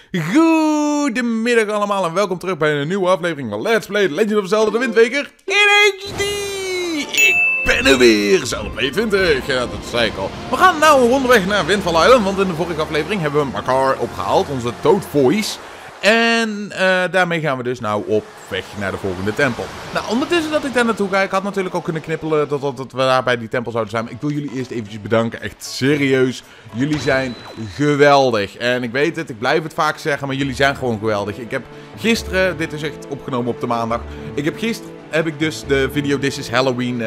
Goedemiddag allemaal en welkom terug bij een nieuwe aflevering van Let's Play The Legend of Zelda de Windweker in HD. Ik ben er weer, Zelda Play 20, ja, dat zei ik al. We gaan nou een ronde weg naar Windfall Island, want in de vorige aflevering hebben we Makar opgehaald, onze Toad Voice. En daarmee gaan we dus nou op weg naar de volgende tempel. Nou, ondertussen dat ik daar naartoe ga, ik had natuurlijk ook kunnen knippelen dat we daar bij die tempel zouden zijn. Maar ik wil jullie eerst eventjes bedanken, echt serieus. Jullie zijn geweldig. En ik weet het, ik blijf het vaak zeggen, maar jullie zijn gewoon geweldig. Ik heb gisteren, dit is echt opgenomen op de maandag. Gisteren heb ik dus de video This is Halloween,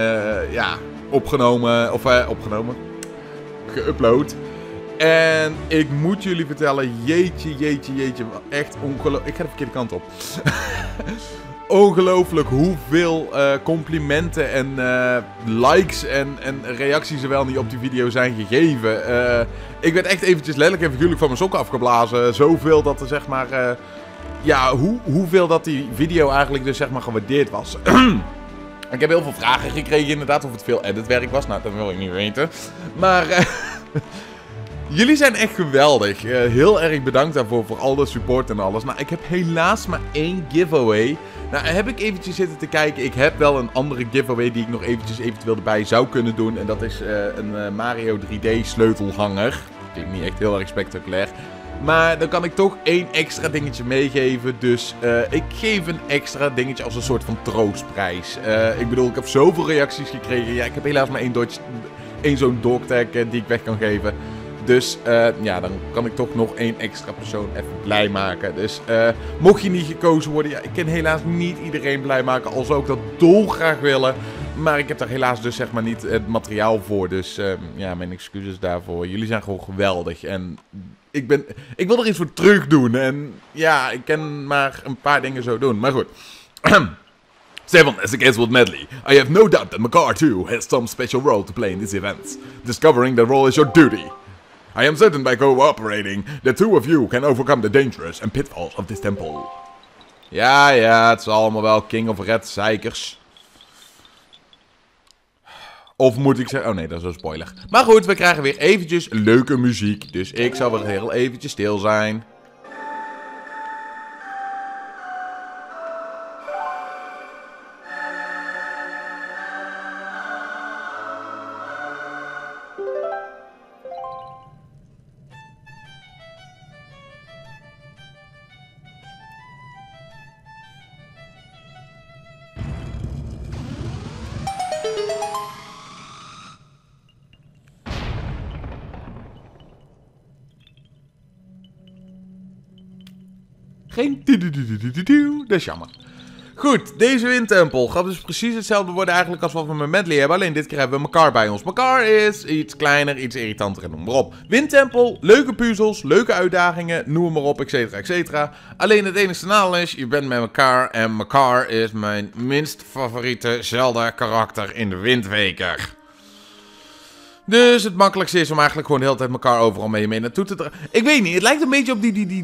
geüpload. En ik moet jullie vertellen, jeetje, echt ongelooflijk. Ik ga de verkeerde kant op. Ongelooflijk hoeveel complimenten en likes en reacties er wel niet op die video zijn gegeven. Ik werd echt eventjes letterlijk en figuurlijk van mijn sokken afgeblazen. Zoveel dat er zeg maar, hoeveel dat die video eigenlijk dus zeg maar gewaardeerd was. Ik heb heel veel vragen gekregen inderdaad of het veel editwerk was. Nou, dat wil ik niet weten. Maar... jullie zijn echt geweldig. Heel erg bedankt daarvoor, voor al de support en alles. Nou, ik heb helaas maar 1 giveaway. Nou, heb ik eventjes zitten te kijken. Ik heb wel een andere giveaway die ik nog eventjes eventueel erbij zou kunnen doen. En dat is een Mario 3D sleutelhanger. Klinkt niet echt heel erg spectaculair. Maar dan kan ik toch 1 extra dingetje meegeven. Dus ik geef een extra dingetje als een soort van troostprijs. Ik bedoel, ik heb zoveel reacties gekregen. Ja, ik heb helaas maar 1 zo'n dogtag die ik weg kan geven. Dus ja, dan kan ik toch nog 1 extra persoon even blij maken. Dus mocht je niet gekozen worden, ja, ik kan helaas niet iedereen blij maken. Al zou ik dat dolgraag willen. Maar ik heb daar helaas dus zeg maar niet het materiaal voor. Dus ja, mijn excuses daarvoor. Jullie zijn gewoon geweldig. En ik wil er iets voor terug doen. En ja, ik kan maar een paar dingen zo doen. Maar goed. 7. As against with Medley, I have no doubt that Makar too has some special role to play in these events. Discovering that role is your duty. I am certain by cooperating, the two of you can overcome the dangers and pitfalls of this temple. Ja, het is allemaal wel King of Red zeikers. Of moet ik zeggen... Oh nee, dat is een spoiler. Maar goed, we krijgen weer eventjes leuke muziek. Dus ik zal weer heel eventjes stil zijn. Geen dat is jammer. Goed, deze windtempel gaat dus precies hetzelfde worden eigenlijk als wat we met Medley hebben. Alleen dit keer hebben we Makar bij ons. Makar is iets kleiner, iets irritanter en noem maar op. Windtempel, leuke puzzels, leuke uitdagingen, noem maar op, etcetera. Alleen het enige nadeel is, je bent met Makar en Makar is mijn minst favoriete Zelda karakter in de Windweker. Dus het makkelijkste is om eigenlijk gewoon de hele tijd Makar overal mee naartoe te dragen. Ik weet niet, het lijkt een beetje op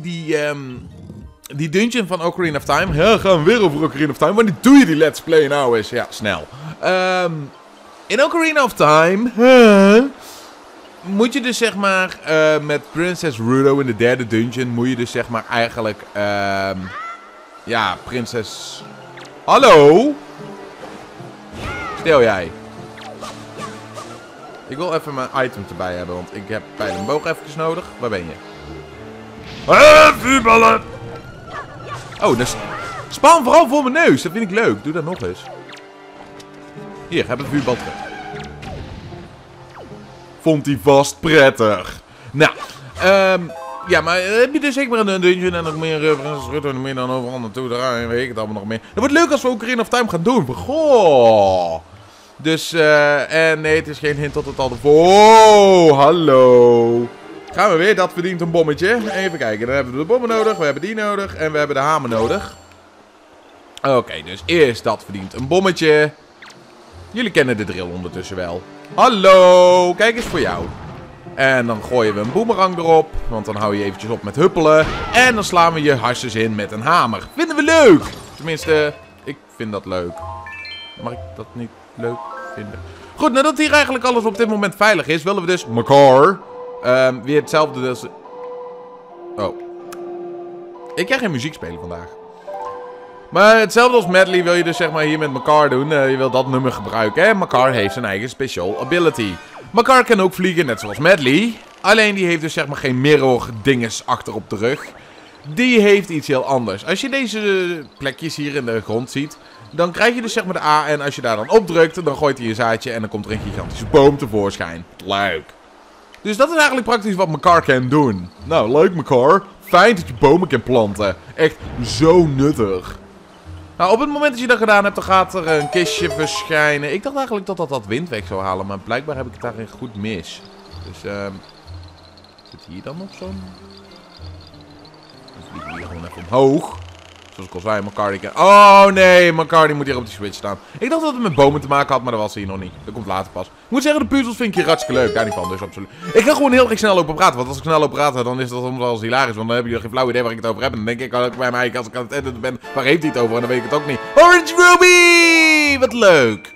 die dungeon van Ocarina of Time. Ja, gaan we weer over Ocarina of Time. Wanneer doe je die Let's Play nou eens? Ja, snel. In Ocarina of Time... moet je dus zeg maar... met Princess Ruto in de 3e dungeon... moet je dus zeg maar eigenlijk... ja, prinses... Hallo? Stil jij. Ik wil even mijn item erbij hebben. Want ik heb bij de boog even nodig. Waar ben je? Vuurballen! Oh, dus span vooral voor mijn neus. Dat vind ik leuk. Doe dat nog eens. Hier, heb het vuurbal terug. Vond hij vast prettig. Nou, ja, maar heb je dus zeg maar een dungeon en nog meer Rutte en meer dan overal naartoe. Daar weet ik het allemaal nog meer. Dat wordt leuk als we Ocarina of Time gaan doen. Goh. Dus, en nee, het is geen hint tot het al de... Oh, hallo. Gaan we weer, dat verdient een bommetje. Even kijken, dan hebben we de bommen nodig, we hebben die nodig en we hebben de hamer nodig. Oké, dus eerst dat verdient een bommetje. Jullie kennen de drill ondertussen wel. Hallo, kijk eens voor jou. En dan gooien we een boemerang erop, want dan hou je eventjes op met huppelen. En dan slaan we je harses in met een hamer. Vinden we leuk! Tenminste, ik vind dat leuk. Mag ik dat niet leuk vinden? Goed, nadat hier eigenlijk alles op dit moment veilig is, willen we dus Makar... weer hetzelfde als... Oh. Ik kan geen muziek spelen vandaag. Maar hetzelfde als medley wil je dus zeg maar hier met Makar doen. Je wil dat nummer gebruiken. En Makar heeft zijn eigen special ability. Makar kan ook vliegen, net zoals medley. Alleen die heeft dus zeg maar geen mirror dinges achter op de rug. Die heeft iets heel anders. Als je deze plekjes hier in de grond ziet, dan krijg je dus zeg maar de A. En als je daar dan op drukt, dan gooit hij een zaadje en dan komt er een gigantische boom tevoorschijn. Leuk. Dus dat is eigenlijk praktisch wat Makar kan doen. Nou, leuk Makar. Fijn dat je bomen kan planten. Echt zo nuttig. Nou, op het moment dat je dat gedaan hebt, dan gaat er een kistje verschijnen. Ik dacht eigenlijk dat wind weg zou halen, maar blijkbaar heb ik het daarin goed mis. Dus, zit hier dan nog zo'n... Dan vliegen we hier gewoon even omhoog. Zoals ik al zei, Makar die kan... Oh nee, Makar die moet hier op die switch staan. Ik dacht dat het met bomen te maken had, maar dat was hier nog niet. Dat komt later pas. Ik moet zeggen, de puzzels vind ik hier hartstikke leuk. Daar niet van, dus absoluut. Ik ga gewoon heel erg snel lopen praten. Want als ik snel loop praten, dan is dat soms wel eens hilarisch. Want dan heb je geen flauw idee waar ik het over heb. En dan denk ik ook bij mij, als ik aan het editen ben, waar heeft hij het over? En dan weet ik het ook niet. Orange Ruby! Wat leuk!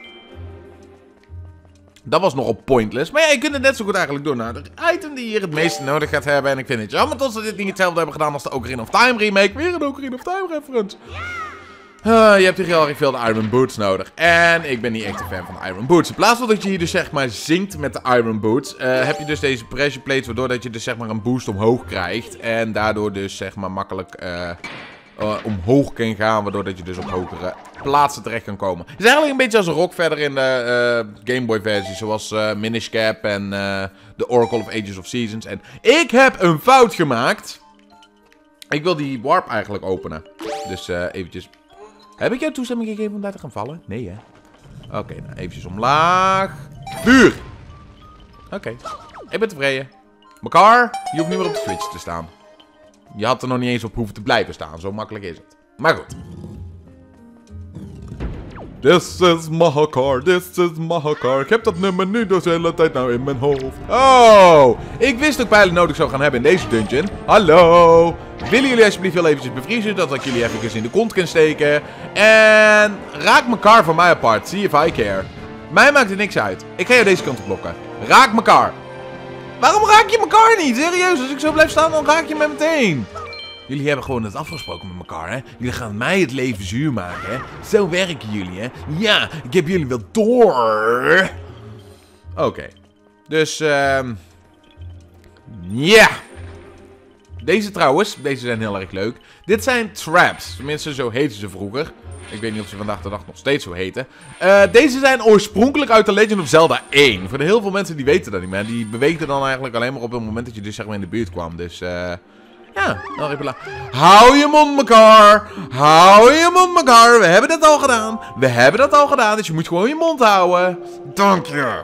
Dat was nogal pointless. Maar ja, je kunt het net zo goed eigenlijk doen. Nou, de item die hier het meeste nodig gaat hebben. En ik vind het jammer dat ze dit niet hetzelfde hebben gedaan als de Ocarina of Time remake. Weer een Ocarina of Time reference. Je hebt hier heel erg veel de Iron Boots nodig. En ik ben niet echt een fan van de Iron Boots. In plaats van dat je hier dus zeg maar zinkt met de Iron Boots, heb je dus deze pressure plates, waardoor dat je dus zeg maar een boost omhoog krijgt. En daardoor dus zeg maar makkelijk omhoog kan gaan, waardoor dat je dus op hogere plaatsen terecht kan komen. Het is eigenlijk een beetje als een rock verder in de Game Boy versie, zoals Minish Cap en de Oracle of Ages of Seasons. En ik heb een fout gemaakt. Ik wil die warp eigenlijk openen. Dus eventjes... Heb ik jou toestemming gegeven om daar te gaan vallen? Nee, hè? Oké, nou eventjes omlaag. Vuur! Oké. Ik ben tevreden. Makar, je hoeft niet meer op de switch te staan. Je had er nog niet eens op hoeven te blijven staan. Zo makkelijk is het. Maar goed. This is Makar, this is Makar. Ik heb dat nummer nu dus de hele tijd nou in mijn hoofd. Oh, ik wist ook pijlen nodig zou gaan hebben in deze dungeon. Hallo. Willen jullie alsjeblieft wel eventjes bevriezen, dat ik jullie even in de kont kan steken. En raak Makar van mij apart. See if I care. Mij maakt er niks uit. Ik ga jou deze kant op blokken. Raak Makar. Waarom raak je Makar niet? Serieus, als ik zo blijf staan, dan raak je me meteen. Jullie hebben gewoon het afgesproken met elkaar, hè? Jullie gaan mij het leven zuur maken, hè? Zo werken jullie, hè? Ja, ik heb jullie wel door. Oké. Dus, ja. Deze trouwens, deze zijn heel erg leuk. Dit zijn traps. Tenminste, zo heten ze vroeger. Ik weet niet of ze vandaag de dag nog steeds zo heten. Deze zijn oorspronkelijk uit The Legend of Zelda 1. Voor de heel veel mensen die weten dat niet meer. Die beweegden dan eigenlijk alleen maar op het moment dat je dus zeg maar in de buurt kwam. Dus, ja, nog even hou je mond, Makar. Hou je mond, Makar. We hebben dat al gedaan. We hebben dat al gedaan, dus je moet gewoon je mond houden. Dank je.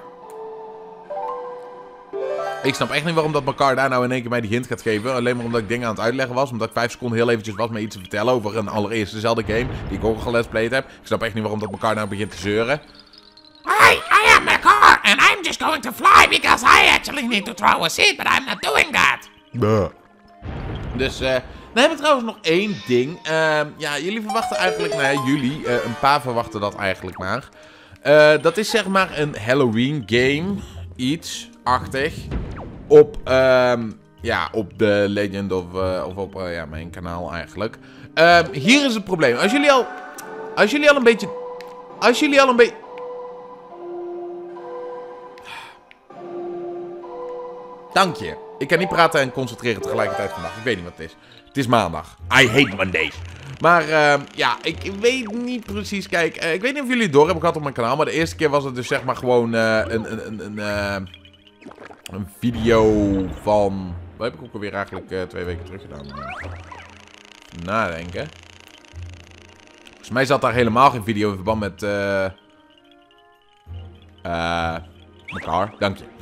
Ik snap echt niet waarom dat Makar daar nou in één keer mij die hint gaat geven. Alleen maar omdat ik dingen aan het uitleggen was. Omdat ik 5 seconden heel eventjes was met iets te vertellen over een allereerste Zelda game. Die ik ook al let's played heb. Ik snap echt niet waarom dat Makar nou begint te zeuren. Hi, I am Makar, and I'm just going to fly because I actually need to throw a seed, but I'm not doing that. Buh. Dus, dan hebben we trouwens nog één ding. Ja, jullie verwachten eigenlijk, nou ja, jullie, een paar verwachten dat eigenlijk maar. Dat is zeg maar een Halloween game, iets-achtig, op, ja, op de Legend of op, ja, mijn kanaal eigenlijk. Hier is het probleem. Als jullie al een beetje... Dank je. Ik kan niet praten en concentreren tegelijkertijd vandaag. Ik weet niet wat het is. Het is maandag. I hate Mondays. Maar ja, ik weet niet precies. Kijk, ik weet niet of jullie het door hebben gehad op mijn kanaal. Maar de eerste keer was het dus zeg maar gewoon een video van... Wat heb ik ook alweer eigenlijk 2 weken terug gedaan? Nadenken. Volgens mij zat daar helemaal geen video in verband met... Makar, dank je.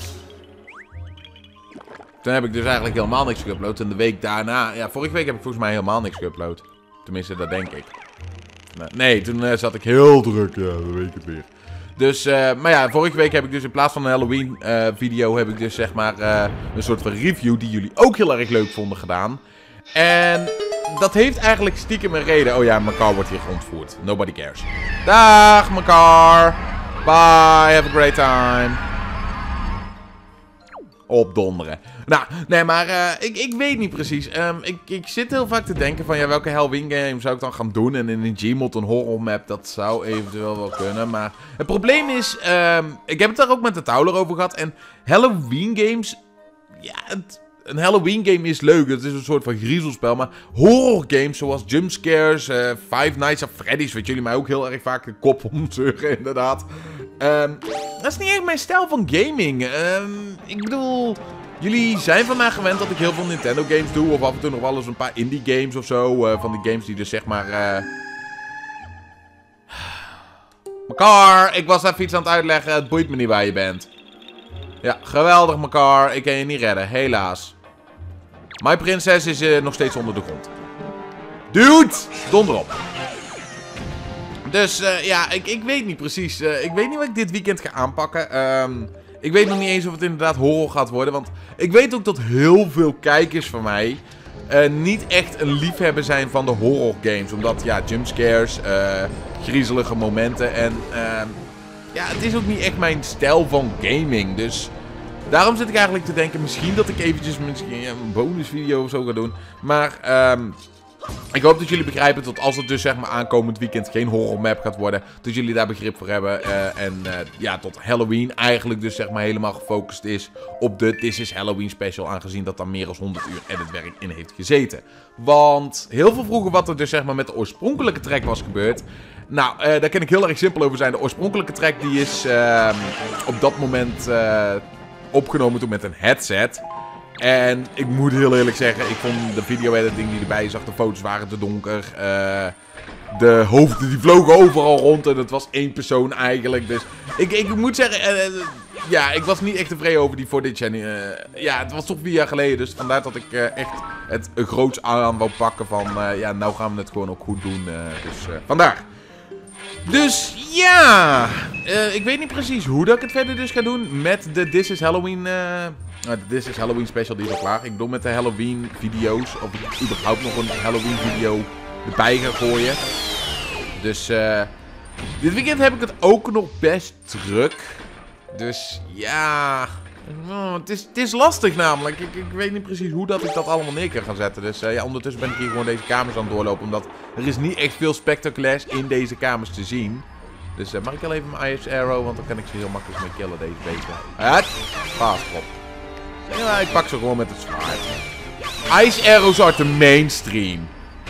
Toen heb ik dus eigenlijk helemaal niks geüpload. En de week daarna... Ja, vorige week heb ik volgens mij helemaal niks geüpload. Tenminste, dat denk ik. Nee, toen zat ik heel druk. Ja, dat weet ik het weer. Dus, maar ja, vorige week heb ik dus in plaats van een Halloween video... heb ik dus zeg maar een soort van review die jullie ook heel erg leuk vonden gedaan. En dat heeft eigenlijk stiekem een reden. Oh ja, Makar wordt hier ontvoerd. Nobody cares. Dag, Makar. Bye, have a great time. opdonderen. Nou, nee, maar ik weet niet precies. Ik zit heel vaak te denken van, ja, welke Halloween game zou ik dan gaan doen? En in een Gmod een horror map, dat zou eventueel wel kunnen. Maar het probleem is, ik heb het daar ook met de Towler over gehad. En Halloween games, ja, een Halloween game is leuk. Het is een soort van griezelspel. Maar horror games zoals jumpscares, Five Nights at Freddy's, wat jullie mij ook heel erg vaak de kop omzeuren, inderdaad. Dat is niet echt mijn stijl van gaming. Ik bedoel, jullie zijn van mij gewend dat ik heel veel Nintendo games doe. Of af en toe nog wel eens een paar indie games of zo. Van die games die dus zeg maar... Makar, ik was even iets aan het uitleggen. Het boeit me niet waar je bent. Ja, geweldig Makar. Ik kan je niet redden, helaas. My prinses is nog steeds onder de grond. Dude, donder op. Dus ja, ik weet niet precies. Ik weet niet wat ik dit weekend ga aanpakken. Ik weet nog niet eens of het inderdaad horror gaat worden. Want ik weet ook dat heel veel kijkers van mij niet echt een liefhebber zijn van de horror games. Omdat, ja, jumpscares, griezelige momenten en... ja, het is ook niet echt mijn stijl van gaming. Dus daarom zit ik eigenlijk te denken, misschien dat ik eventjes een bonusvideo of zo ga doen. Maar ik hoop dat jullie begrijpen dat als het dus zeg maar aankomend weekend geen horror map gaat worden, dat jullie daar begrip voor hebben. En ja, tot Halloween eigenlijk dus zeg maar helemaal gefocust is op de This is Halloween special. Aangezien dat daar meer dan 100 uur editwerk in heeft gezeten. Want heel veel vroeger wat er dus zeg maar met de oorspronkelijke track was gebeurd. Nou, daar kan ik heel erg simpel over zijn. De oorspronkelijke track die is op dat moment opgenomen toen met een headset. En ik moet heel eerlijk zeggen, ik vond de video-editing die erbij zag, de foto's waren te donker. De hoofden die vlogen overal rond en het was één persoon eigenlijk. Dus ik moet zeggen, ja, ik was niet echt tevreden over die footage. En ja, het was toch 4 jaar geleden, dus vandaar dat ik echt het groots aan wou pakken van, ja, nou gaan we het gewoon ook goed doen. Dus vandaar. Dus ja, ik weet niet precies hoe dat ik het verder dus ga doen met de This is Halloween... de This is Halloween special, die is al klaar. Ik bedoel met de Halloween video's, of ik überhaupt nog een Halloween video erbij ga gooien. Dus dit weekend heb ik het ook nog best druk. Dus ja, het is lastig namelijk. Ik weet niet precies hoe dat ik dat allemaal neer kan gaan zetten. Dus ja, ondertussen ben ik hier gewoon deze kamers aan het doorlopen. Omdat er is niet echt veel spectaculairs in deze kamers te zien. Dus mag ik al even mijn Ice Arrow, want dan kan ik ze heel makkelijk mee killen, deze beesten. Fast op. Ja, ik pak ze gewoon met het zwaard. Ice Arrows are the mainstream.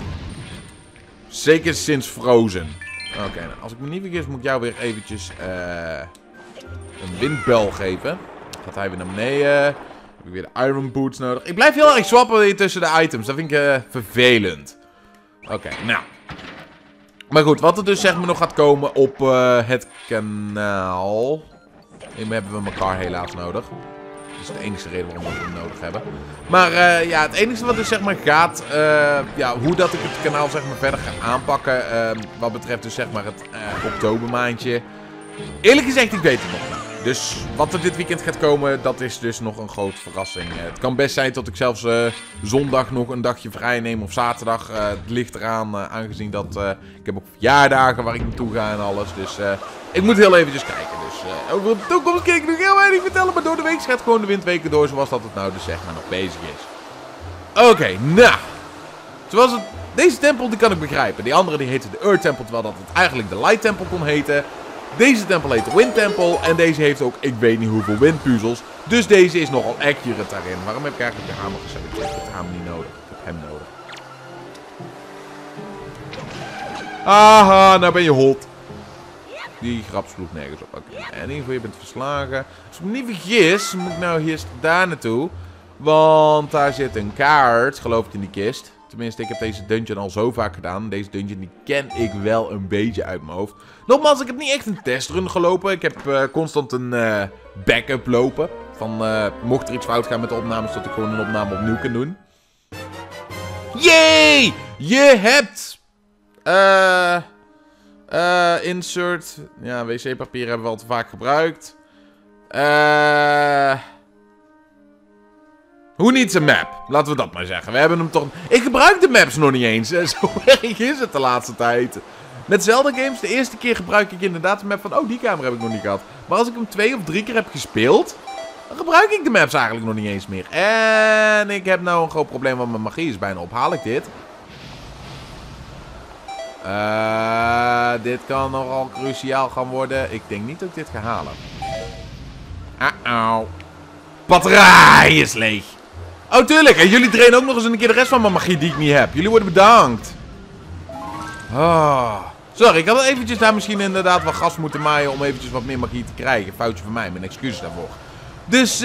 Zeker sinds Frozen. Oké, nou, als ik me niet vergis moet ik jou weer eventjes een windbel geven. Gaat hij weer naar beneden. Heb ik weer de Iron Boots nodig. Ik blijf heel erg swappen hier tussen de items. Dat vind ik vervelend. Oké, nou. Maar goed, wat er dus zeg maar nog gaat komen op het kanaal. Hiermee hebben we elkaar helaas nodig. Dat is de enige reden waarom we hem nodig hebben. Maar ja, het enige wat dus zeg maar gaat, ja, hoe dat ik het kanaal zeg maar verder ga aanpakken, wat betreft dus zeg maar het oktobermaandje. Eerlijk gezegd, ik weet het nog niet. Dus wat er dit weekend gaat komen, dat is dus nog een grote verrassing. Het kan best zijn dat ik zelfs zondag nog een dagje vrij neem of zaterdag. Het ligt eraan, aangezien dat ik heb ook verjaardagen waar ik naartoe ga en alles. Dus ik moet heel eventjes kijken. Dus over de toekomst kan ik nog heel weinig vertellen. Maar door de week gaat gewoon de windweken door zoals dat het nou dus zeg maar nog bezig is. Oké, nou. Zoals het, deze tempel die kan ik begrijpen. Die andere die heette de Earth Temple, terwijl dat het eigenlijk de Light Temple kon heten. Deze tempel heet de Wind Temple. En deze heeft ook, ik weet niet hoeveel windpuzzels. Dus deze is nogal accurate daarin. Waarom heb ik eigenlijk de hamer geselecteerd? Ik heb de hamer niet nodig. Ik heb hem nodig. Aha, nou ben je hot. Die grap sloeg nergens op. Oké, en in ieder geval, je bent verslagen. Als ik me niet vergis, moet ik nou hier daar naartoe. Want daar zit een kaart, geloof ik, in die kist. Tenminste, ik heb deze dungeon al zo vaak gedaan. Deze dungeon die ken ik wel een beetje uit mijn hoofd. Nogmaals, ik heb niet echt een testrun gelopen. Ik heb constant een backup lopen. Van mocht er iets fout gaan met de opnames, dat ik gewoon een opname opnieuw kan doen. Yay! Je hebt... insert. Ja, wc-papier hebben we al te vaak gebruikt. Who needs a map? Laten we dat maar zeggen. We hebben hem toch... Ik gebruik de maps nog niet eens. Zo erg is het de laatste tijd. Met Zelda games, de eerste keer gebruik ik inderdaad de map van... Oh, die kamer heb ik nog niet gehad. Maar als ik hem 2 of 3 keer heb gespeeld... dan gebruik ik de maps eigenlijk nog niet eens meer. En ik heb nou een groot probleem, want mijn magie is bijna op. Haal ik dit? Dit kan nogal cruciaal gaan worden. Ik denk niet dat ik dit ga halen. Batterij is leeg. Oh, tuurlijk. En jullie drainen ook nog eens een keer de rest van mijn magie die ik niet heb. Jullie worden bedankt. Sorry, ik had eventjes daar misschien inderdaad wat gas moeten maaien om eventjes wat meer magie te krijgen. Foutje van mij, mijn excuses daarvoor. Dus,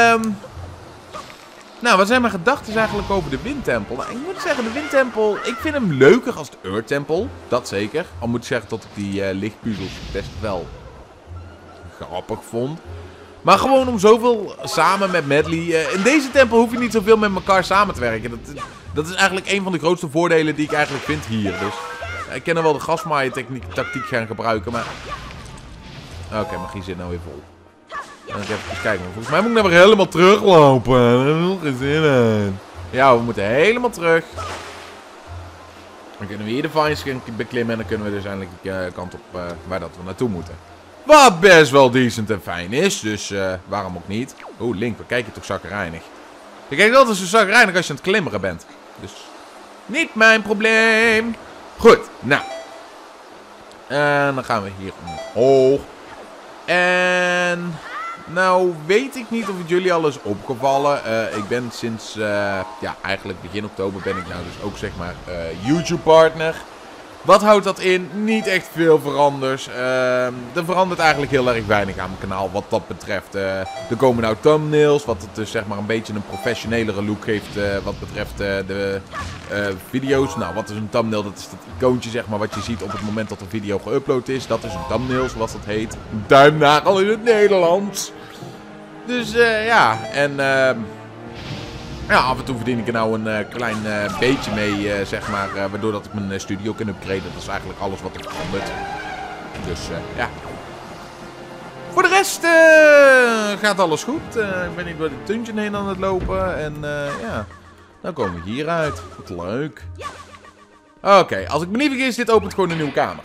nou, wat zijn mijn gedachten eigenlijk over de windtempel? Nou, ik moet zeggen, de windtempel, ik vind hem leuker als de Earth Temple. Dat zeker. Al moet ik zeggen dat ik die lichtpuzzels best wel grappig vond. Maar gewoon om zoveel samen met Medley. In deze tempel hoef je niet zoveel met elkaar samen te werken. Dat is eigenlijk een van de grootste voordelen die ik eigenlijk vind hier. Dus ik kan er wel de gasmaaien tactiek gaan gebruiken, maar... Oké, magie zit nou weer vol. Dan ga ik even kijken. Volgens mij moet ik nou weer helemaal teruglopen. Daar heb ik nog geen zin in. Ja, we moeten helemaal terug. Dan kunnen we hier de vines beklimmen. En dan kunnen we dus eindelijk de kant op waar dat we naartoe moeten. Wat best wel decent en fijn is. Dus waarom ook niet. Oeh, Link, wat kijk je toch zagrijnig. Je kijkt altijd zo zagrijnig als je aan het klimmeren bent. Dus niet mijn probleem. Goed, nou. En dan gaan we hier omhoog. En... Nou, weet ik niet of het jullie al is opgevallen. Ik ben sinds, ja, eigenlijk begin oktober ben ik nou dus ook, zeg maar, YouTube-partner. Wat houdt dat in? Niet echt veel veranders. Er verandert eigenlijk heel erg weinig aan mijn kanaal wat dat betreft. Er komen nou thumbnails, wat het dus, zeg maar, een beetje een professionelere look geeft wat betreft de video's. Nou, wat is een thumbnail? Dat is dat icoontje, zeg maar, wat je ziet op het moment dat de video geüpload is. Dat is een thumbnail, zoals dat heet. Een duimnagel in het Nederlands. Dus ja, en ja, af en toe verdien ik er nou een klein beetje mee, zeg maar, waardoor dat ik mijn studio kan upgraden. Dat is eigenlijk alles wat er verandert. Dus ja. Voor de rest gaat alles goed. Ik ben niet door de dungeon heen aan het lopen. En ja, dan komen we hieruit. Wat leuk. Oké, als ik me niet vergis, dit opent gewoon een nieuwe kamer.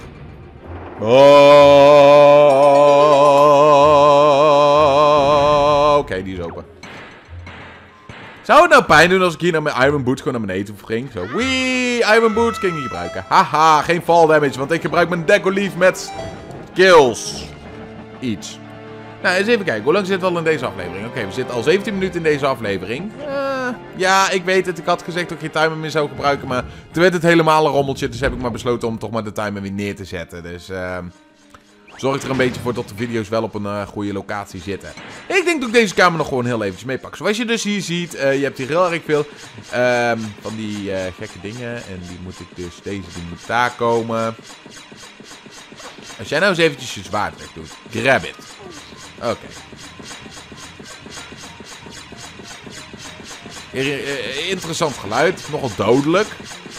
Oké, die is open. Zou het nou pijn doen als ik hier naar mijn Iron Boots gewoon naar beneden spring? Zo, wee, Iron Boots kan ik niet gebruiken. Haha, geen fall damage, want ik gebruik mijn Deco Leaf met kills. Iets. Nou, eens even kijken. Hoe lang zitten we al in deze aflevering? Oké, we zitten al 17 minuten in deze aflevering. Ja, ik weet het. Ik had gezegd dat ik geen timer meer zou gebruiken, maar toen werd het helemaal een rommeltje. Dus heb ik maar besloten om toch maar de timer weer neer te zetten. Dus zorg er een beetje voor dat de video's wel op een goede locatie zitten. Ik denk dat ik deze kamer nog gewoon heel eventjes meepak. Zoals je dus hier ziet, je hebt hier heel erg veel van die gekke dingen. En die moet ik dus, die moet daar komen. Als jij nou eens eventjes je zwaard weg doet, grab it. Oké. Interessant geluid, nogal dodelijk.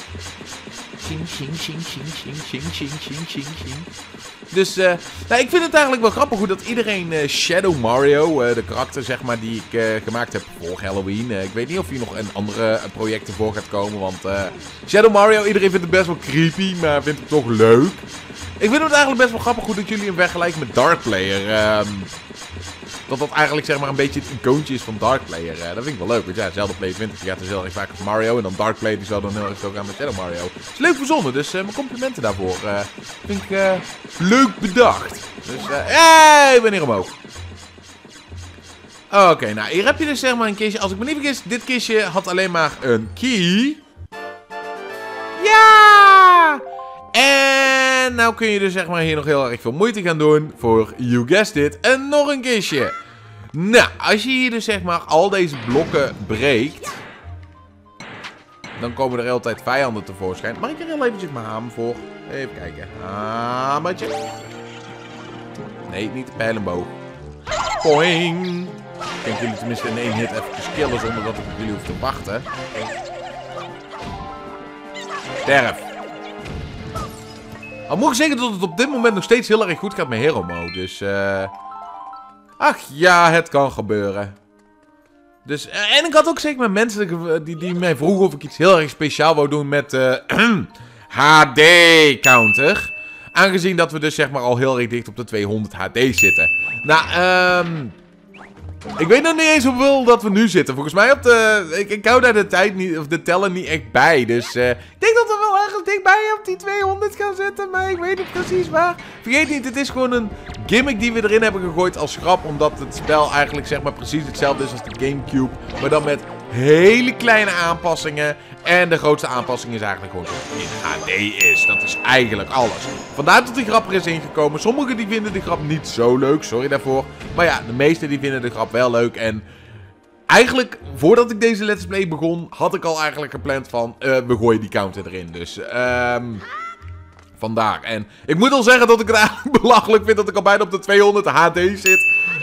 Dus, nou, ik vind het eigenlijk wel grappig hoe dat iedereen Shadow Mario, de karakter zeg maar die ik gemaakt heb voor Halloween. Ik weet niet of hier nog een andere projecten voor gaat komen, want Shadow Mario, iedereen vindt het best wel creepy, maar vindt het toch leuk. Ik vind het eigenlijk best wel grappig hoe dat jullie hem vergelijken met Darkplayer. Dat eigenlijk zeg maar een beetje het icoontje is van Darkplayer. Dat vind ik wel leuk, want ja, Zelda Play 20 gaat dus heel erg vaak als Mario. En dan Darkplayer die zou dan heel erg zo gaan met Shadow Mario. Is leuk verzonnen, dus mijn complimenten daarvoor. Vind ik leuk bedacht. Dus, ik ben hier omhoog. Oké, nou hier heb je dus zeg maar een kistje. Als ik me niet vergis, dit kistje had alleen maar een key. Ja! En nou kun je dus zeg maar hier nog heel erg veel moeite gaan doen voor, you guessed it, en nog een kistje. Nou, als je hier dus zeg maar al deze blokken breekt, dan komen er altijd vijanden tevoorschijn. Mag ik er heel eventjes mijn hamer voor? Even kijken. Hamertje. Nee, niet de pijlenboog. Poing. Kan ik jullie tenminste in één hit even killen zonder dat ik op jullie hoef te wachten. Sterf. Al moet ik zeggen dat het op dit moment nog steeds heel erg goed gaat met Hero Mode. Dus, ach ja, het kan gebeuren. Dus, en ik had ook zeker met mensen die mij vroegen of ik iets heel erg speciaal wou doen met HD-counter. Aangezien dat we dus zeg maar al heel erg dicht op de 200 HD zitten. Nou, Ik weet nog niet eens hoeveel dat we nu zitten. Volgens mij op de... Ik hou daar de tijd niet... Of de teller niet echt bij. Dus ik denk dat we wel ergens dichtbij op die 200 gaan zitten. Maar ik weet niet precies waar. Vergeet niet, het is gewoon een gimmick die we erin hebben gegooid als grap. Omdat het spel eigenlijk zeg maar precies hetzelfde is als de Gamecube. Maar dan met hele kleine aanpassingen. En de grootste aanpassing is eigenlijk gewoon dat het in HD is. Dat is eigenlijk alles. Vandaar dat die grap er is ingekomen. Sommigen die vinden de grap niet zo leuk. Sorry daarvoor. Maar ja, de meesten die vinden de grap wel leuk. En eigenlijk, voordat ik deze Let's Play begon, had ik al eigenlijk gepland van... we gooien die counter erin. Dus, vandaar. En ik moet al zeggen dat ik het eigenlijk belachelijk vind dat ik al bijna op de 200 HD zit.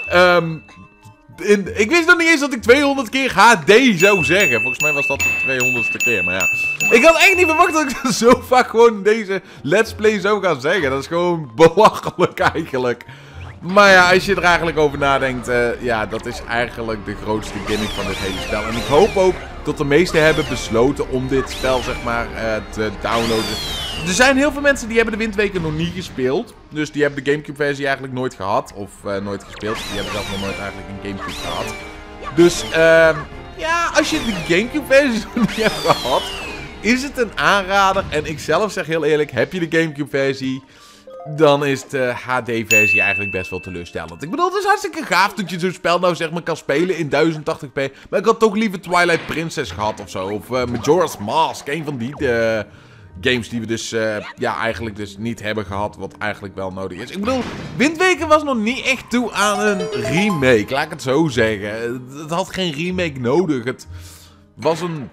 Ik wist nog niet eens dat ik 200 keer HD zou zeggen. Volgens mij was dat de 200ste keer, maar ja. Ik had echt niet verwacht dat ik zo vaak gewoon deze Let's Play zou gaan zeggen. Dat is gewoon belachelijk eigenlijk. Maar ja, als je er eigenlijk over nadenkt, ja, dat is eigenlijk de grootste gimmick van dit hele spel. En ik hoop ook dat de meesten hebben besloten om dit spel, zeg maar, te downloaden. Er zijn heel veel mensen die hebben de Windweken nog niet gespeeld. Dus die hebben de Gamecube versie eigenlijk nooit gehad. Of nooit gespeeld. Die hebben zelf nog nooit eigenlijk een Gamecube gehad. Dus, ja, als je de Gamecube versie nog niet hebt gehad, is het een aanrader. En ik zelf zeg heel eerlijk, heb je de Gamecube versie, dan is de HD-versie eigenlijk best wel teleurstellend. Ik bedoel, het is hartstikke gaaf dat je zo'n spel nou zeg maar kan spelen in 1080p. Maar ik had toch liever Twilight Princess gehad of zo. Of Majora's Mask, een van die games die we dus ja, eigenlijk dus niet hebben gehad, wat eigenlijk wel nodig is. Ik bedoel, Windweken was nog niet echt toe aan een remake, laat ik het zo zeggen. Het had geen remake nodig. Het was een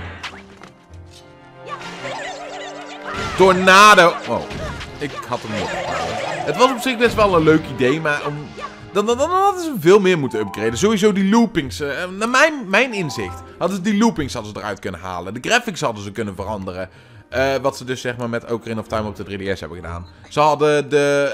tornado. Oh, ik had hem niet. Het was op zich best wel een leuk idee, maar dan hadden ze veel meer moeten upgraden. Sowieso die loopings. Naar mijn inzicht hadden ze die loopings eruit kunnen halen. De graphics hadden ze kunnen veranderen. Wat ze dus zeg maar met Ocarina of Time op de 3DS hebben gedaan. Ze hadden de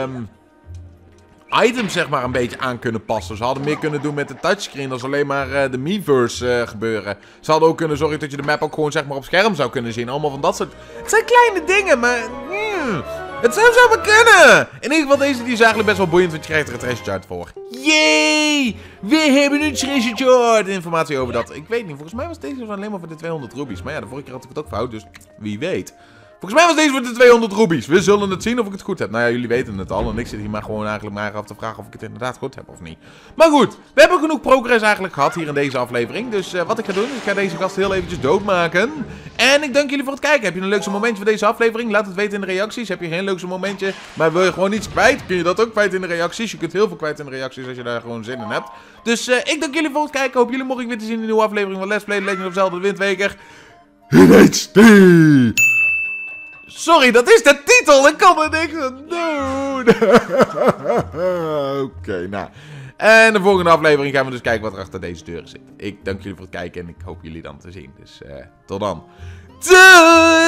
items zeg maar een beetje aan kunnen passen. Ze hadden meer kunnen doen met de touchscreen als alleen maar de Miiverse gebeuren. Ze hadden ook kunnen zorgen dat je de map ook gewoon zeg maar op scherm zou kunnen zien. Allemaal van dat soort... Het zijn kleine dingen, maar... Het zou zo maar kunnen! In ieder geval, deze die is eigenlijk best wel boeiend, want je krijgt er het treasure chart voor. Yay! We hebben een treasure chart! Informatie over dat. Ik weet niet, volgens mij was deze alleen maar voor de 200 rubies. Maar ja, de vorige keer had ik het ook fout, dus wie weet. Volgens mij was deze voor de 200 rubies. We zullen het zien of ik het goed heb. Nou ja, jullie weten het al. En ik zit hier maar gewoon eigenlijk maar af te vragen of ik het inderdaad goed heb of niet. Maar goed, we hebben genoeg progress eigenlijk gehad hier in deze aflevering. Dus wat ik ga doen, is ik ga deze gast heel eventjes doodmaken. En ik dank jullie voor het kijken. Heb je een leukste momentje van deze aflevering? Laat het weten in de reacties. Heb je geen leukste momentje, maar wil je gewoon iets kwijt? Kun je dat ook kwijt in de reacties. Je kunt heel veel kwijt in de reacties als je daar gewoon zin in hebt. Dus ik dank jullie voor het kijken. Hoop jullie morgen weer te zien in een nieuwe aflevering van Let's Play The Legend of Zelda: The Wind Waker in HD. Sorry, dat is de titel. Ik kan er niks aan doen. Oké, nou. En de volgende aflevering gaan we dus kijken wat er achter deze deuren zit. Ik dank jullie voor het kijken en ik hoop jullie dan te zien. Dus tot dan. Doei!